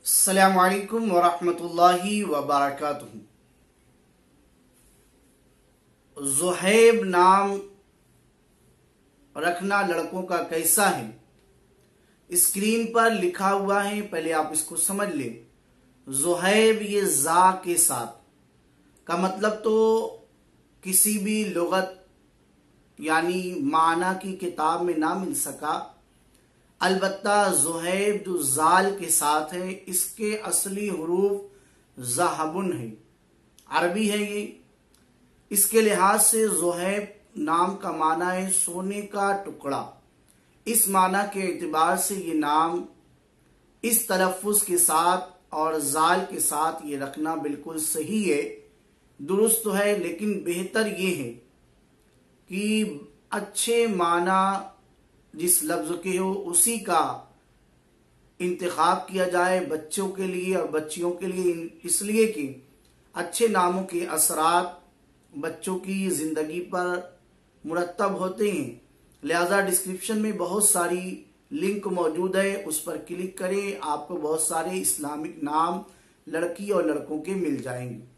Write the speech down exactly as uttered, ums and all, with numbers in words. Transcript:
अस्सलामु अलैकुम वरहमतुल्लाहि वबरकातुहू। ज़ुहैब नाम रखना लड़कों का कैसा है, स्क्रीन पर लिखा हुआ है, पहले आप इसको समझ लें। ज़ुहैब ये जा के साथ का मतलब तो किसी भी लुगत यानी माना की किताब में ना मिल सका। अलबत्ता ज़ुहैब जो जाल के साथ है, इसके असली हुरूफ ज़हबुन है, अरबी है ये। इसके लिहाज से ज़ुहैब नाम का माना है सोने का टुकड़ा। इस माना के एतबार से ये नाम इस तलफ़्फ़ुज़ के साथ और जाल के साथ ये रखना बिल्कुल सही है, दुरुस्त तो है। लेकिन बेहतर ये है कि अच्छे माना जिस लफ्ज़ के हो उसी का इंतखाब किया जाए बच्चों के लिए और बच्चियों के लिए, इसलिए कि अच्छे नामों के असरात बच्चों की ज़िंदगी पर मुरतब होते हैं। लिहाजा डिस्क्रिप्शन में बहुत सारी लिंक मौजूद है, उस पर क्लिक करें, आपको बहुत सारे इस्लामिक नाम लड़की और लड़कों के मिल जाएंगे।